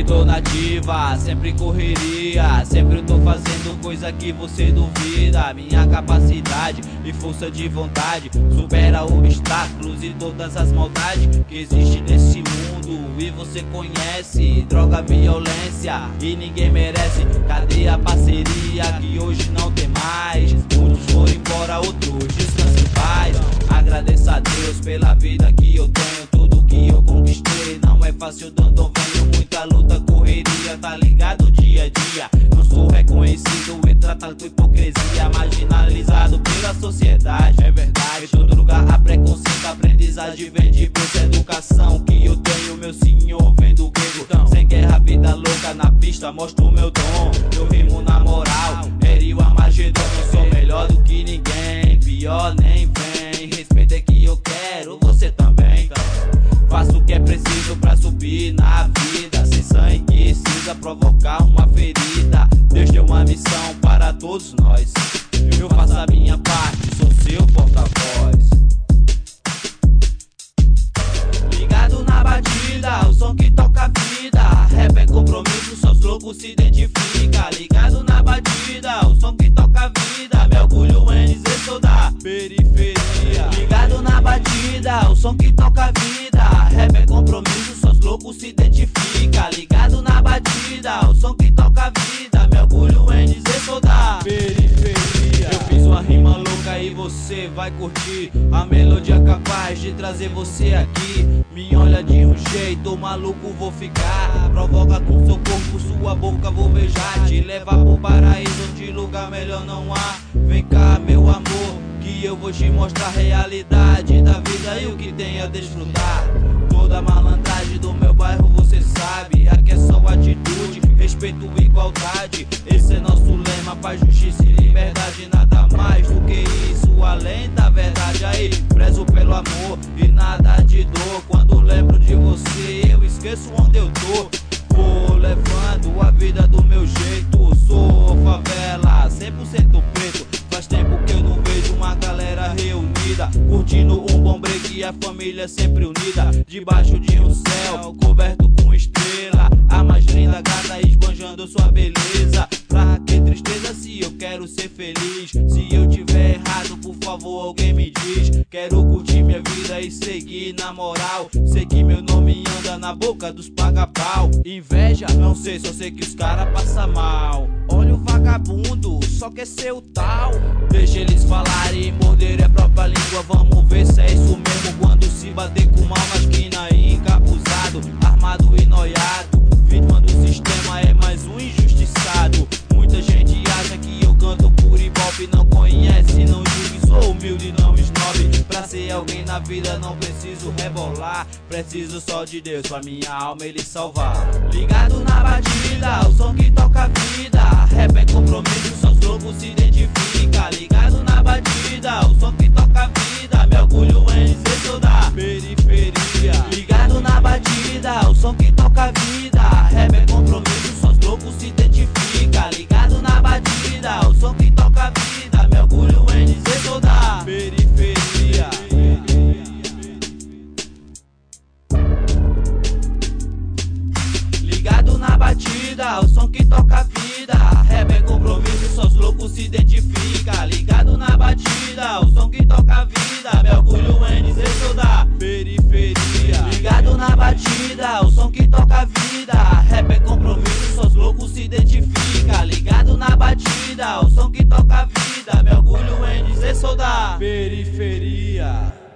tô nativa, sempre correria, sempre eu tô fazendo coisa que você duvida. Minha capacidade e força de vontade supera obstáculos e todas as maldades que existem nesse mundo. E você conhece droga, violência e ninguém merece. Cadê a parceria que hoje não tem mais? Muitos foram embora, outros descansam em paz. Agradeço a Deus pela vida que eu tenho, tudo que eu conquistei. Não é fácil de onde eu venho, muita luta, correria, tá ligado dia a dia. Não sou reconhecido e tratado com hipocrisia, marginalizado pela sociedade. É verdade, em todo lugar há preconceito, aprendizagem vem de Deus. Educação que eu tenho, meu senhor, vem do grego. Sem guerra, vida louca na pista, mostro o meu dom. Eu rimo na moral, Eri o Armagedon. Não sou melhor do que ninguém, pior nem vem. Respeito é que eu quero, você também. Faço o que é preciso pra subir na vida, sem sangue cinza provocar uma ferida. Deus deu uma missão para todos nós, eu faço a minha parte, sou seu porta-voz. Ligado na batida, o som que toca a vida. Rap é compromisso, só os loucos se identifica. Ligado na batida, o som que toca a vida. Meu orgulho em dizer sou da periferia. Ligado na batida, o som que toca a vida. Rap é compromisso, só os loucos se identifica. Ligado na batida, o som que toca a vida. Meu orgulho em dizer sou da periferia. Eu fiz uma rima louca e você vai curtir. A melodia capaz de trazer você aqui. Me olha de um jeito, maluco vou ficar. Provoca com seu corpo, sua boca vou beijar. Te levar pro paraíso, onde lugar melhor não há. Vem cá meu amor, que eu vou te mostrar a realidade da vida e o que tem a desfrutar. Toda a malandragem do meu bairro você sabe. Aqui é só atitude, respeito e igualdade. Esse é nosso lema, paz, justiça e liberdade. Nada mais do que isso, além da verdade. Aí, prezo pelo amor e nada de dor. Quando lembro de você, eu esqueço onde eu tô. Vou levando a vida do meu jeito. Sou favela, 100% preto. Faz tempo que eu não vejo uma galera reunida, curtindo um bom break e a família sempre unida. Debaixo de um céu coberto com estrela, a mais linda gata esbanjando sua beleza. Pra que tristeza se eu quero ser feliz? Se eu tiver errado, por favor alguém me diz. Quero curtir minha vida e seguir na moral. Sei que meu nome anda na boca dos paga-pau. Inveja? Não sei, só sei que os caras passam mal. Olha o vagabundo, só quer ser o tal. Deixa eles falarem e morderem a própria língua. Vamos ver se é isso mesmo quando se bater com mal na esquina e encapuzado, armado e noiado. Vítima do sistema é mais um injustiçado. Muita gente acha que eu canto por ibope. Não conhece, não julgue, sou humilde, não snob. Pra ser alguém na vida não preciso rebolar. Preciso só de Deus pra minha alma ele salvar. Ligado na batida, o som que toca a vida. Rap é compromisso, só os loucos se identifica. Ligado na batida, o som que toca a vida. Meu orgulho em dizer sou da periferia. Ligado na batida, o som que toca a vida. Rap é compromisso, só os loucos se identifica. Ligado na batida, o som que toca a vida. Meu orgulho em dizer sou da periferia. Ligado na batida, o som que toca a vida. Rap é compromisso, só os loucos se identifica. Ligado na batida, o som que toca a vida. Meu orgulho em dizer sou da periferia. Ligado na batida, o som que toca a vida. Rap é compromisso, só os loucos se identifica. Ligado na batida, o som que toca a vida. Meu orgulho em dizer sou da periferia.